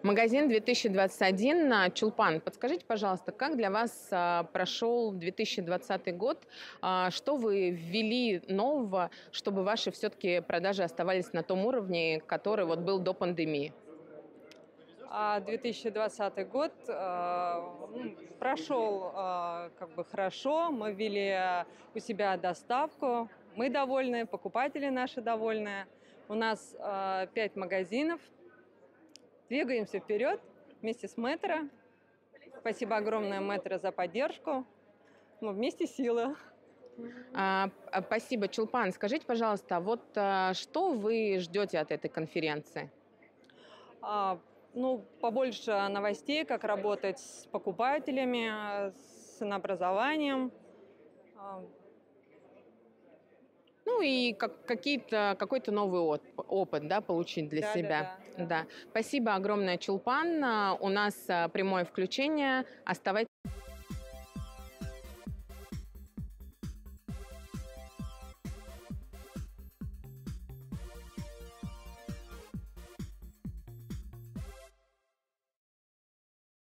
Магазин 2021 на Чулпан. Подскажите, пожалуйста, как для вас прошел 2020 год? Что вы ввели нового, чтобы ваши все-таки продажи оставались на том уровне, который вот был до пандемии? 2020 год прошел как бы хорошо. Мы ввели у себя доставку. Мы довольны, покупатели наши довольны. У нас 5 магазинов. Двигаемся вперед вместе с Метро. Спасибо огромное Метро за поддержку. Мы вместе сила. Спасибо, Чулпан. Скажите, пожалуйста, вот что вы ждете от этой конференции? Побольше новостей, как работать с покупателями, с ценообразованием. Ну и какой-то новый опыт, да, получить для себя. Да. Да. Спасибо огромное, Чулпан. У нас прямое включение. Оставайтесь.